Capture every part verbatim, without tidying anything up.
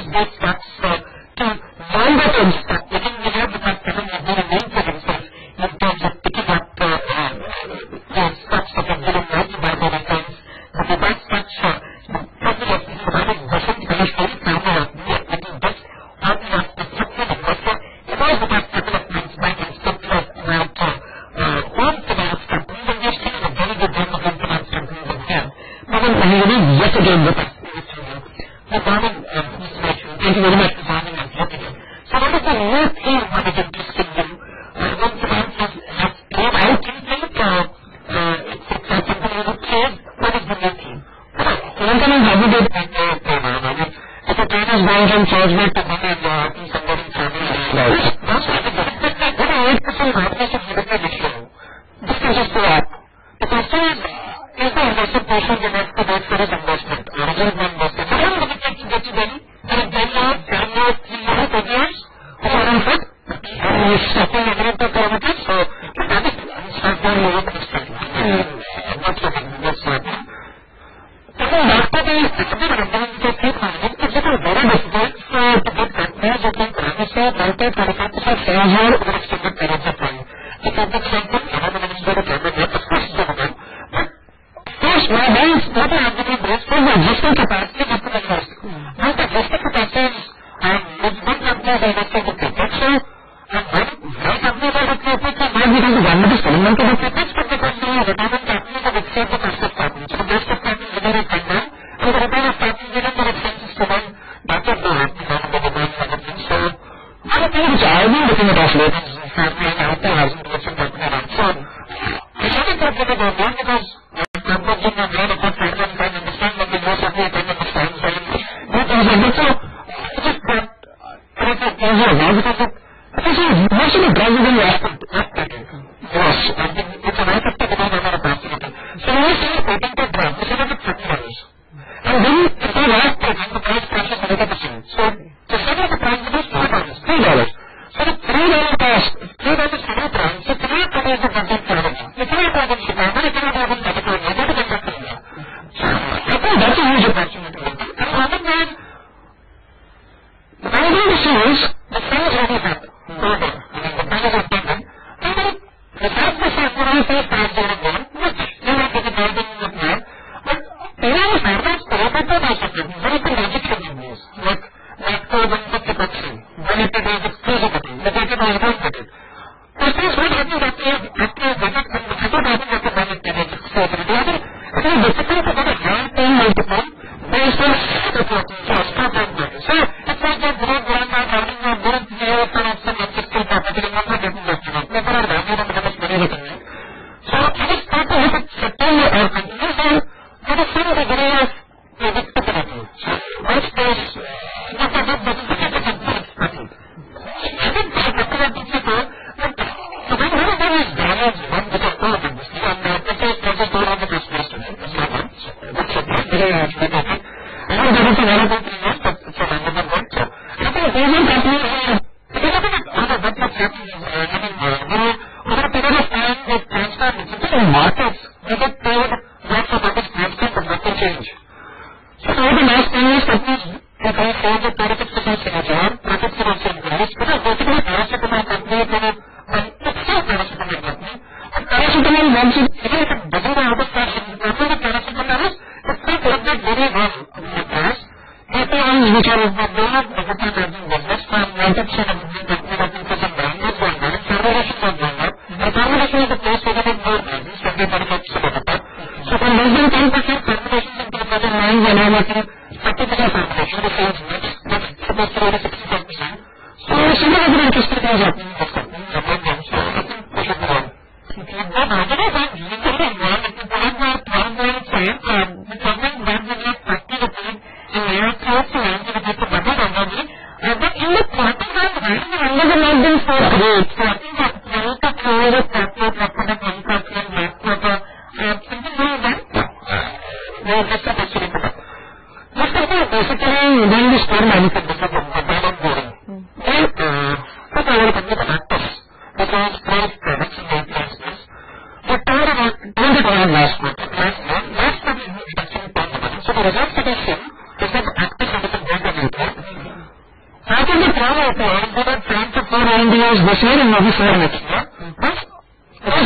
based steps uh, to longer term steps. They can be here because Kevin has been a name for himself in terms of picking up uh, uh, the steps that have given rise to bipolar defense. But the best steps uh, the president of United Nations finished very proudly of me at making this army of the structured investor. It was the past couple of months back and structured around uh, uh, home finance companies, and we're seeing a very good run of home finance companies in here. Pawan Mahiri yet again with us. Good morning, uh, Mister Rachel. Thank you very much for joining us yet again. So what is the new theme that is interesting you? Uh, home finance has, has played out, do you think? Uh, uh, it's, it's uh, something you would say? What is the new theme? Home finance hasn't been a new theme. I mean, if a train is going from Churchgate to one and uh, to somebody traveling right. That's what it is. What are eight percent happiness of Europe this show? This can just go up. The question is, uh, is the investor patient enough to wait for his investment? Original investor. How long does it take to get to Delhi? And if ten years, ten years, three years, ten years? Or around foot? And he's stopping every two kilometers. So that is, start down over the study. That's what that's what Coming back to the secondary revenue to keep managing, it's become very difficult uh, to get companies who can promise a twenty to twenty-five percent sales year over extended periods of time. The public sector, I have an administrative private yet, of course, it's over. But of course, my main not an argument is for the existing capacity not to invest. Once the existing capacity is, and with one company is investing in capex, so and one one company is investing in capex, and not because the government is selling them to the capex, but because the retirement companies have exceeded the cost of capital. So the cost of capital is very high now, and the return of capital given their expenses to them, that will go up because of the demand and everything. So one thing which I have been looking at of late is happening out there hasn't been what's happening around. So I haven't talked about that one because companies in the brain of what finance can understand what the most of the time understands and what things like that. So I just got I thought easier now because it because most of the drugs are very active. Yes, and it's an active demand on our capacity. So when you say patent to drugs, it's one of the thirty dollars. And then if you ask patent, the price crashes thirty percent. So the second of the price is four dollars, three dollars. So the three dollar cost, three dollars for the price, so three dollars is the content product. You cannot have in Chicago, you cannot have in California, that is a fact of India. So I think that's a huge opportunity. And rather than the managing the sales, the sales already happen. Over there. I mean, the prices are taken. And then the fact the sales will only say five dollars one, which you might take a bargain with that. But there are standards, there are better ways of doing. There is the magic of business. Like like code and fifty percent. When it is exclusivity, the data is not limited. First is what happens after after a budget and after having after budget there is exclusivity. I think it is difficult to get a high paying multiple based on the property, so stop and money. So it's like that great grandma having a good view from some existing property and not getting that to it. Never are valued and how much money they can make. So I just start to look at certain or companies and what is some degree of predictability. So once there's not a good business, it's a company. I think the couple of things you do, but so when one of them is damaged, one which is all the business, and uh, this is this is all of the business to me. It's not one. So that's a very much better thing. I don't get into one of the things, but it's a random one. So I think the Asian companies are, if you look at all of what's happening in uh, living world, you know, over a period of time, they transfer in markets, they get paid not for what is constant, but what can change. So over the last ten years, companies have been paid at thirty-six percent signature, profits are also increased, because basically paracetamol company is going to, and it's still paracetamol company, and paracetamol once it, even if it doesn't go out of fashion, after the paracetamol is, it's not worked out very well in the past. A P Is which are not there, negative margin business, and ninety percent of the company that is in brand is going on, and formulations are going up, and formulation is the place where there is more margins, twenty to thirty-five percent of the time. So from less than ten percent formulations into the present lines are now making thirty percent formulation, the sales mix, that's supposed to be sixty-five percent. So some of the interesting things happening in this company, some of them, so I think we should go on. The margin is not using the environment, the point where one going to say, the government wants to get thirty rupees, and they are close to ninety rupees to double energy, but in the quarter time, the numbers are not being so great. So I think that we need to close the quarter, quarter, the one quarter, and last quarter, something like that. They are just supposed to be put up. This company basically doing this core manufacturing of the bottom boring. Then, uh, what I want to come to the actors, because price products and their prices, but told about, told it around last quarter, last month, last quarter is reduction in point. So the results that I show is that the actors have become better than that. how can they plan out there? They are trying to four I N D As this year and maybe four next year. But it is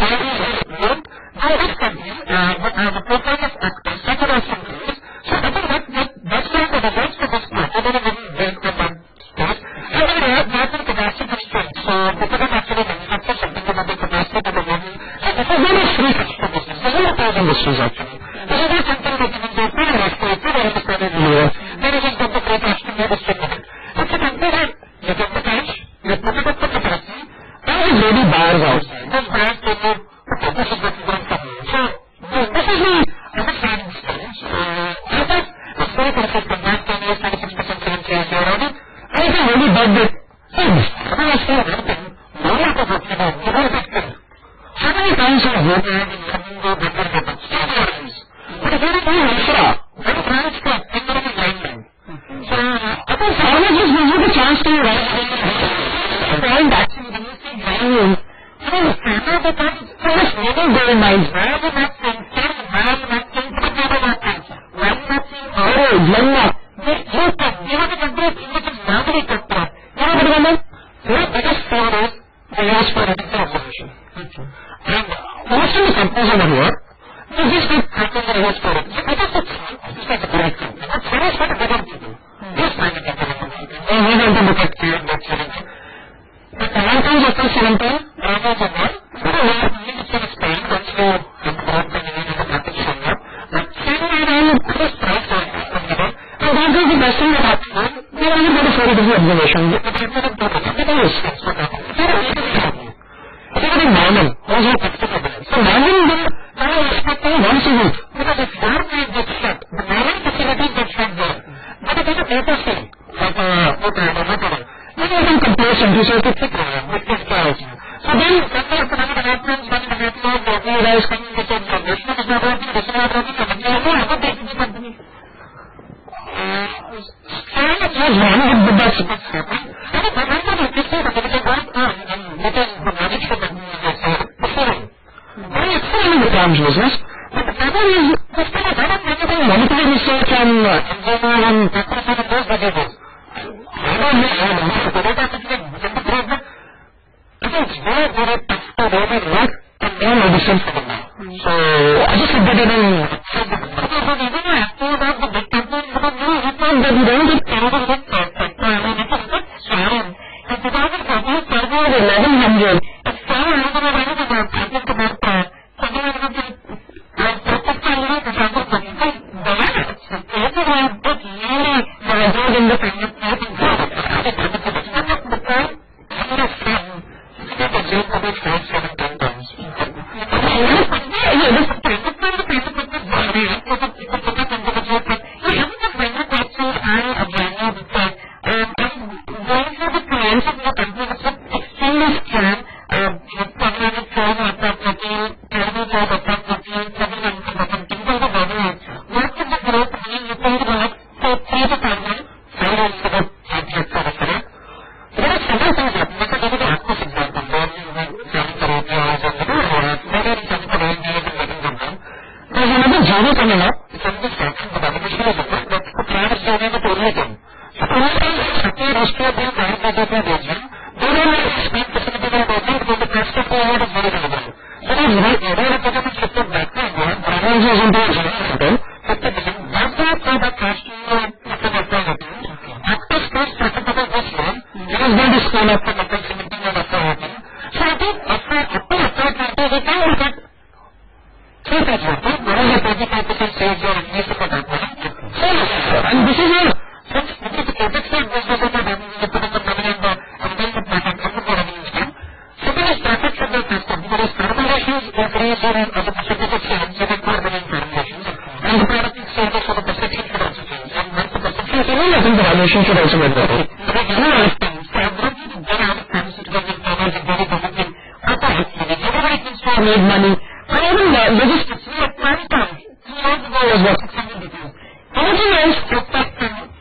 not by this country, uh, but uh, the profile of actors, such as increase. So I think that, that that's why the results for this quarter are very big for that space. And then they have market capacity constraints. So they cannot actually manufacture something about the capacity to the level. And this is not a free customer business. This is not those industries actually. This is not something that you can do for the rest of it, for the rest of the year. Then it is going to create customer distributed. It's a company that you get the cash, you put it up for capacity, and there's really buyers outside. Those buyers tell you, okay, this is what we want from you. So this is the understanding stage. Uh, I think it's very consistent. Last ten years, twenty-six percent sales year already. And it's a really big bit. I mean, I say one thing, no matter what you do, you don't get paid. How many times have you been in something go better than that? Sometimes. But if you're doing extra, then it's not extra. It's not a line. So, I think Pharma just gives you the chance to write point actually when you see value. I mean, Pharma becomes first never very nice. Why are you not saying ten? Why are you not saying three people not saying? Why are you not saying oh, Yalla? They you can. You have to complete English is not very good part. You know what I mean? Your biggest fear is the use for editing observation. And most of the companies over here, they just keep hacking the use for it. I guess it's just like a great company. But for us, what do they do? Just find it into the computer. They need to look at clear net seventeen. But the one times after seventeen, rather than that, so we have to need to explain once you have bought the need of the package from you. But seven I nine is just price for it from the day. And that is the best thing that happens. They only go to forty degree observation. They put it in the paper. Everything is that's what happens. They don't need to be happy. It's very normal. Those are practical there. So normal will now expecting once a week. Because if your plant gets shut, the normal facilities get shut there. But if it's a paper thing, like a paper or whatever, then you can compare something, so it's a thick one, with this quality. So then, when they have to run the reference, running the reference, the realize coming to change from this one is not working, this is not working, and you know, I don't take the company. Trying to choose one with the best what's happening. And if I want to make this thing, but if it works on, and that is the magic should have been the following. Then it's still in the farm's business, but the problem is, there's still a lot of negative molecular research and engineer and practice and those that they do. I don't know, I don't know, but I don't think it's the problem. I think it's very, very tough to really work and learn medicine for them now. So, I just looked at it and said, okay, but even after about the big companies, because you know, that you don't get carried with perfect. I mean, it is good strong. In twenty fourteen, Cargo was eleven hundred. It's still a little bit of about, I think about, uh, something like that, like, perfect family, the sample twenty-five dollars. So, it's a very big, really, the result in the family, I think, it's not the point, I would have said, it's not a joke about five, seven, ten times. Yeah, this is the point of the paper, but this is very, because it's a put up into the joke, but you have to find the questions and a value because, um, I'm going through the clients of the company, which is extremely strong, um, with cognitive training, appropriately, terrible job, appropriately, several income, and things like that, right? What is the growth, I mean, you think about, say, three to five months, five years ago, five years ago, correct? So there are several things happening. Let's give you the Actis example, where you have selling for A P Is and you know, where you're selling for A N D As and getting them done. There's another journey coming up, it's on this section, but I'm not sure of it, but the plan is journey with Orliton. So Orliton is happy, Austria, being carried by the Belgium. They don't have a speed facility in Belgium because the cost of forward is very relevant. So there's right now, they're going to shift it back to India, Brazil is into a general hotel, fifty percent. That's not how that cash to you after that time happens. Actis first started about this year, it is going to scale up from after seventeen and after eighteen. So I think after, after after twenty, we can look at three things happen. One is a twenty-five percent sales year at least for that one. And this is your, since this is the capex side business of the revenue, you put in the money and the, and then the patent, and the revenue is done. Second is profit from the custom, because formulations increase in as a percentage of sales, you get more money in formulations, and the product is sold for the perception should also change. And once the perception is change, I think the valuation should also get better. Because you know, as things, so I'm not going to get out of pharmaceutical technology very differently. Other activities, everybody thinks to have made money. But even the logistics, we have one time, three years ago was what, six hundred degrees. Anything else, except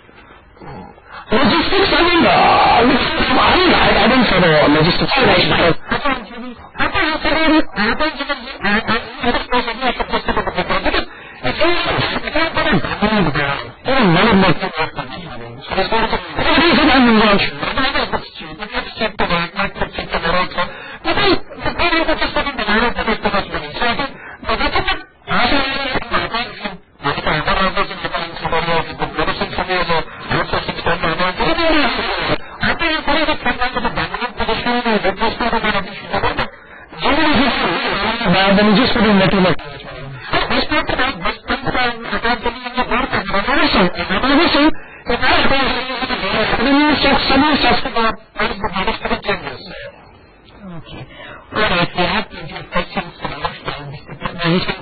logistics, I mean, uh, I mean, I, I don't follow logistics. I don't know. After interviewing, after interviewing, after interviewing, I had a person who I should just about the people, because it's all, it's all about a government ground. There are none of my people are coming. So There's going to be a reason I'm in lunch. I know that's true. You have to check the right, not to check the right. But I, the point is that just having the right to take the best money. So I think, but I think that, I think, I think, I think, I don't know if there's somebody else, but there is somebody else, I also think that I'm not, I think, I think it's very good for them to be dominant position, or the best part of the position, but generally, bad, then you just put in little bit. Best part of that, best part of that, I can't tell you in the work, and I'm never saying, I'm never saying, if I have a then you check someone checks the board, what is the hardest for the genders? Okay. Alright, we have to do questions for the next time.